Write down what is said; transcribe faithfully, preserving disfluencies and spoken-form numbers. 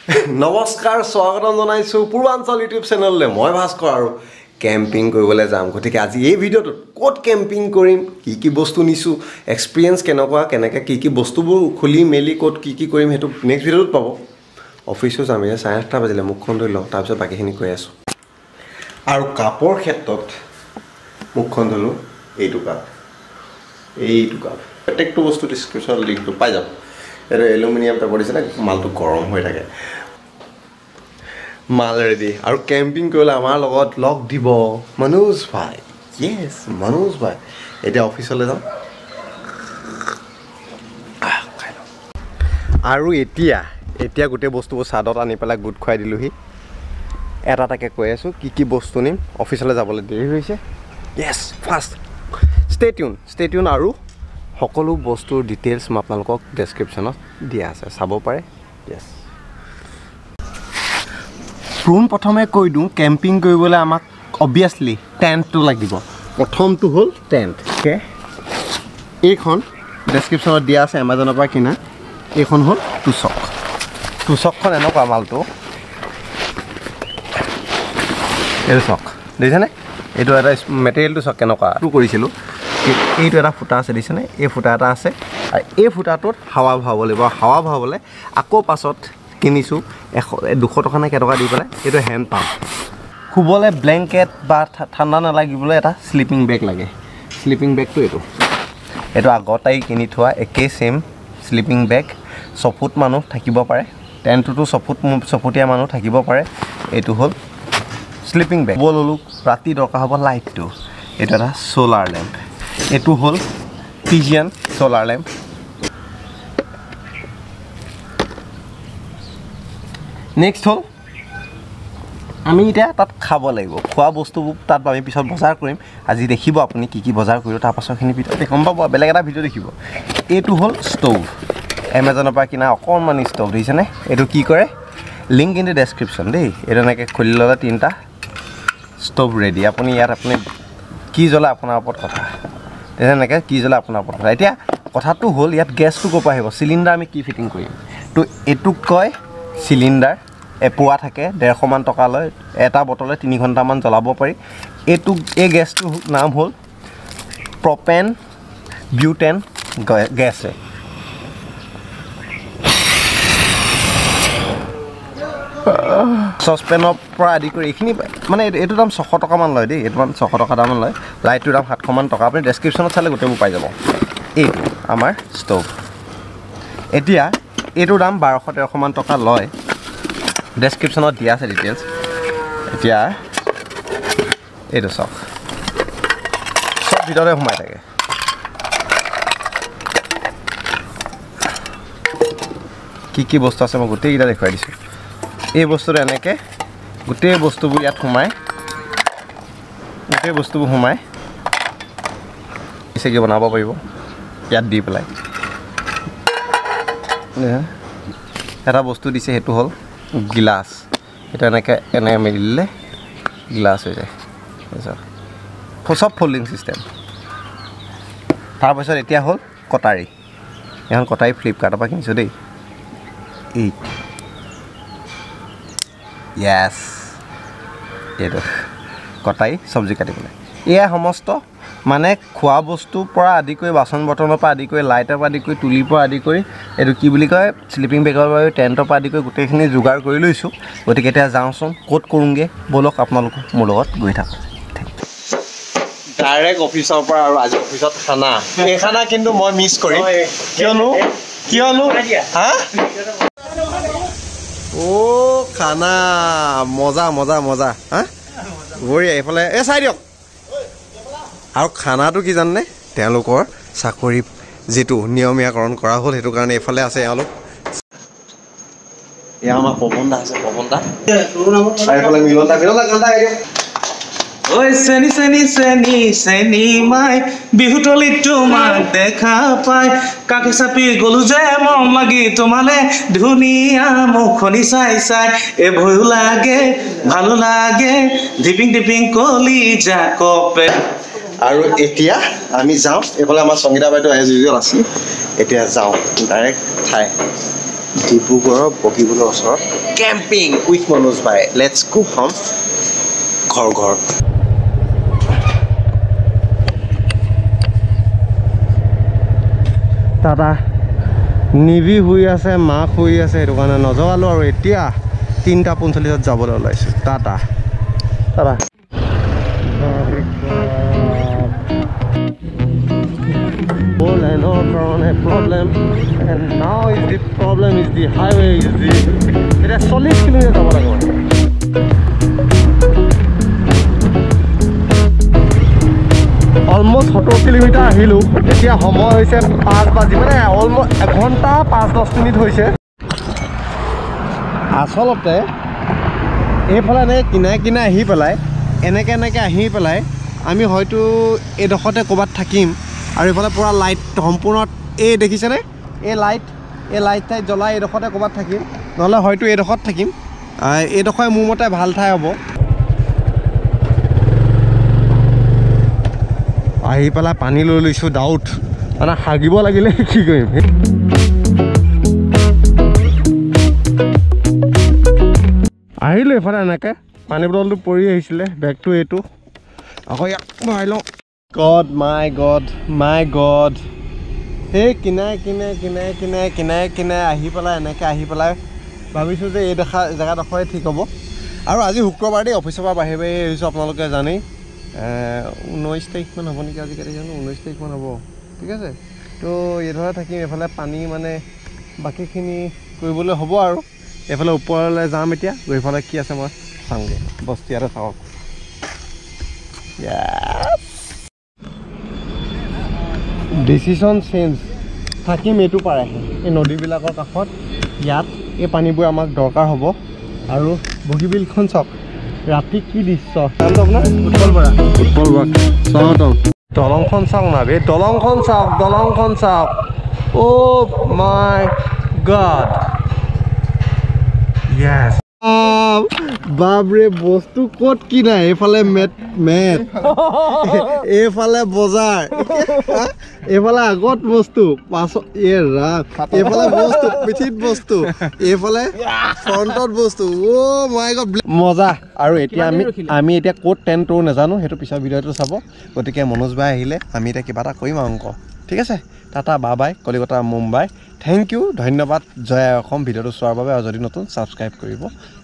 নমস্কাৰ স্বাগতম জনাইছো পূৰ্বাঞ্চল ইউটিউব চেনেললৈ মই ভাস্কৰ আৰু কেম্পিং কৰিবলৈ যাম গতিকে আজি এই ভিডিঅ'টোত ক'ত কেম্পিং কৰিম কি কি বস্তু নিছো এক্সপেৰিয়েন্স কেনেকুৱা কেনেকৈ কি কি বস্তুবোৰ খুলি মেলি ক'ত কি কি কৰিম হেতু নেক্সট ভিডিঅ'ত পাব অফিচত যাম এতিয়া চাৰে আঠটা বাজিলে মুখখন ধুই লওঁ তাৰপিছত বাকীখিনি কৈ আছো আৰু কাপৰ ক্ষেত্ৰত মুখখন ধুলো এইটো কাপ এইটো কাপ প্ৰত্যেকটো বস্তু ডিসক্ৰিপচন লিংকটো পাই যাব এটা এলুমিনিয়াম পেপাৰ দিছে না মালটো গৰম হৈ থাকে মাল ৰেডি আৰু কেম্পিং কৰিলে আমাৰ লগত লগ দিব মনোজ ভাই ইয়েস মনোজ ভাই এতিয়া অফিচলৈ যাম আৰু এতিয়া এতিয়া গোটেই বস্তুবোৰ সাদত আনি পেলাই গুড খুৱাই দিলোহি এটা টাকে কৈ আছো কি কি বস্তু নিম অফিচলৈ যাবলৈ দেৰি হৈছে yes fast stay tune stay tune আৰু সকলো বস্তুৰ ডিটেইলছ মই আপোনালোকক ডেসক্ৰিপচনত দিয়া আছে চাব পাৰে ইয়েস ফ্ৰোন প্ৰথমে কৈ দিওঁ কেম্পিং কৰিবলৈ আমাক অবভিয়াসলি টেন্টটো লাগিব প্ৰথমটো হ'ল টেন্ট ওকে এইখন ডেসক্ৰিপচনত দিয়া আছে Amazonৰ পৰা কিনা এইখন হ'ল টুচক টুচকখন এনেকুৱা মালটো এই চক দেখিছেনে এইটো এটা মেটেৰিয়েলটো চক কেনেকুৱা টু কৰিছিলোঁ এইটো এটা ফুটা আছে দিছেনে এই ফুটা এটা আছে আৰু এই ফুটাটোত হাৱা ভৰাব লাগিব হাৱা ভৰাবলৈ আকৌ পাছত কিনিছো দুশ টকা নে কেটকা দি পেলাই এইটো হেণ্ড পাম্প শুবলৈ ব্লেংকেট বা ঠাণ্ডা নালাগিবলৈ এটা স্লিপিং বেগ লাগে স্লিপিং বেগটো এইটো এইটো আগতেই কিনি থোৱা একে সেম স্লিপিং বেগ ছফুট মানুহ থাকিব পাৰে টেণ্টটোতো ছফুট ছফুটীয়া মানুহ থাকিব পাৰে এইটো হ'ল স্লিপিং বেগ বললো ৰাতি দৰকাৰ হ'ব লাইটটো এইটো এটা সোলাৰ লেম্প এইটো হ'ল পিজিয়ান সোলাৰ লেম্প নেক্সট হ'ল আমি এতিয়া তাত খাব লাগিব খোৱা বস্তুবোৰ তাত আমি পিছত বজাৰ কৰিম আজি দেখিব আপুনি কি কি বজাৰ কৰিলো তাৰ পাছৰখিনি ভিডিঅ' দেখাম পাব বেলেগ এটা ভিডিঅ' দেখিব এইটো হ'ল ষ্টভ Amazonৰ পৰা কিনা অকণমানি ষ্টভ দেখিছেনে এইটো কি কৰে লিংক ইন দ্য ডেসক্ৰিপচন দেই এইটো এনেকৈ খুলি ল'লে তিনিটা ষ্টভ ৰেডি আপুনি ইয়াত আপুনি কি জ্বলা আপোনাৰ ওপৰত কথা তেনেকৈ কি জ্বলা আপোনাৰ ওপৰত কথা এতিয়া কথাটো হ'ল ইয়াত গেছটো ক'ৰ পৰা আহিব চিলিণ্ডাৰ আমি কি ফিটিং কৰিম তো এইটোক কয় চিলিণ্ডাৰ এপোৱা থাকে ডেৰশ মান টকা লয় এটা বটলে তিনি ঘণ্টামান জ্বলাব পাৰি এইটো এই গেছটো নাম হ'ল প্ৰপেন বিউটেন গেছ সসপেনৰ পৰা আদি কৰি এইখিনি মানে এইটো দাম ছশ টকামান লয় দেই এইটো মান ছশ টকা দামমান লয় লাইটটোৰ দাম সাতশ মান টকা আপুনি ডেসক্ৰিপচনত চালে গোটেইবোৰ পাই যাব এইটো আমাৰ ষ্টভ এতিয়া এইটোৰ দাম বাৰশ তেৰশ মান টকা লয় ডেসক্ৰিপচনত দিয়া আছে ডিটেইলছ এতিয়া এইটো চাওক সব ভিতৰতে সোমাই থাকে কি কি বস্তু আছে মই গোটেইকেইটা দেখুৱাই দিছোঁ এই বস্তুটো এনেকৈ গোটেই বস্তুবোৰ ইয়াত সোমাই গোটেই বস্তুবোৰ সোমাই পিছে কি বনাব পাৰিব ইয়াত দি পেলাই এটা বস্তু দিছে সেইটো হ'ল গিলাচ এটা এনেকৈ এনেকৈ মেলিলে গিলাচ হৈ যায় চব ফল্ডিং চিষ্টেম তাৰপিছত এতিয়া হ'ল কটাৰী এখন কটাৰী ফ্লিপকাৰ্টৰ পৰা কিনিছোঁ দেই এই ইয়েস এইটো কটাৰী চব্জি কাটিবলৈ এয়া সমস্ত মানে খোৱা বস্তুৰ পৰা আদি কৰি বাচন বৰ্তনৰ পৰা আদি কৰি লাইটৰ পৰা আদি কৰি তুলিৰ পৰা আদি কৰি এইটো কি বুলি কয় স্লিপিং বেগৰ পৰা টেণ্টৰ পৰা আদি কৰি গোটেইখিনি যোগাৰ কৰি লৈছোঁ গতিকে এতিয়া যাওঁচোন ক'ত কৰোঁগৈ ব'লক আপোনালোক মোৰ লগত গৈ থাকক ডাইৰেক্ট অফিচৰ পৰা আৰু আজি অফিচত খানা এই খানা কিন্তু মই মিছ কৰিম কিয়নো কিয়নো হা ও খানা মজা মজা মজা হা বঢ়িয়া এইফালে এই চাই দিয়ক আৰু খানাটো কি জানে তেওঁলোকৰ চাকৰি যেটো নিয়মীয়াকৰণ কৰা হ'ল হেতু কাৰণে এফালে আছে এওঁলোক এয়া আমাৰ পৱনদা আছে পৱনদা এইফালে মিলনদা মিলনদা গানটা গাই দিয়ক ঐ চেনি চেনি চেনি চেনি মাই বিহুতলিত তোমাক দেখা পাই কাকে চাপি গলো যে মৰম লাগি তোমালে ধুনীয়া মুখনি চাই চাই এ ভয়ো লাগে ভালো লাগে ডিপিং ডিপিং কলি যা কপে আৰু এতিয়া আমি যাওঁ এফালে আমাৰ সংগীতা বাইদেউ এজ ইউজুৱেল আছে এতিয়া যাওঁ ডাইৰেক্ট ঠাই ডিব্ৰুগড়ৰ বগীবিলৰ ওচৰত কেম্পিং উইথ মনোজ ভাই লেটছ গো ফ্ৰম ঘৰ ঘৰ টাটা নিভি শুই আছে মাক শুই আছে সেইটো কাৰণে নজগালোঁ আৰু এতিয়া তিনিটা পঞ্চল্লিছত যাবলৈ ওলাইছোঁ tata tata problem and now is the problem is the highway is the it is চল্লিছ কিলোমিটাৰ যাব লাগিব অলমোষ্ট সত্তৰ কিলোমিটাৰ আহিলোঁ এতিয়া সময় হৈছে পাঁচ বাজি মানে অলমোষ্ট এঘণ্টা পাঁচ দহ মিনিট হৈছে আচলতে এইফালে এনেকৈ কিনাই কিনাই আহি পেলাই এনেকৈ এনেকৈ আহি পেলাই আমি হয়তো এইডোখৰতে ক'ৰবাত থাকিম আৰু এইফালে পূৰা লাইট সম্পূৰ্ণ এই দেখিছেনে এই লাইট এই লাইট টাইট জ্বলাই এইডোখৰতে ক'ৰবাত থাকিম নহ'লে হয়তো এইডোখৰত থাকিম এইডোখৰে মোৰ মতে ভাল ঠাই হ'ব আহি পেলাই পানী লৈ লৈছোঁ ডাউট মানে হাগিব লাগিলে কি কৰিম আহিলোঁ এইফালে এনেকৈ পানী বটলটো পৰি আহিছিলে বেগটো এইটো আকৌ ইয়াক ভৰাই লওঁ God my God my God সেই কিনাই কিনাই কিনাই কিনাই কিনাই কিনাই আহি পেলাই এনেকৈ আহি পেলাই ভাবিছোঁ যে এই দেখা জেগাডোখৰে ঠিক হ'ব আৰু আজি শুক্ৰবাৰ দেই অফিচৰ পৰা বাহিৰ বাহিৰ আহিছোঁ আপোনালোকে জানেই ঊনৈছ তাৰিখমান হ'ব নেকি আজিকালি জানো ঊনৈছ তাৰিখমান হ'ব ঠিক আছে তো এইদৰে থাকিম এইফালে পানী মানে বাকীখিনি কৰিবলৈ হ'ব আৰু এইফালে ওপৰলৈ যাম এতিয়া গৈ এইফালে কি আছে মই চামগৈ বস্তি আৰু চাওক ডিচিশ্যন চেঞ্জ থাকিম এইটো পাৰে এই নদীবিলাকৰ কাষত ইয়াত এই পানীবোৰ আমাক দৰকাৰ হ'ব আৰু বগীবিলখন চাওক ৰাতি কি দৃশ্য নামটো আপোনাৰ উৎপল বৰা উৎপল বৰা চাওক দলংখন চাওক না এই দলংখন চাওক দলংখন চাওক অ' মাই গড য়েছ বাপৰে বস্তু ক'ত কি নাই এইফালে মেট মেট এইফালে বজাৰ এইফালে আগত বস্তু পাছত এই ৰাত এইফালে বস্তু পিঠিত বস্তু এইফালে ফ্ৰণ্টত বস্তু অ' মাই গড মজা আৰু এতিয়া আমি আমি এতিয়া ক'ত টেণ্ট কৰোঁ নাজানো সেইটো পিছৰ ভিডিঅ'টো চাব গতিকে মনোজ ভাই আহিলে আমি এতিয়া কিবা এটা কৰিম আৰু অংক ঠিক আছে টাটা বা bye Kolkata Mumbai thank you ধন্যবাদ জয় অসম ভিডিঅ'টো চোৱাৰ বাবে আৰু যদি নতুন ছাবস্ক্ৰাইব কৰিব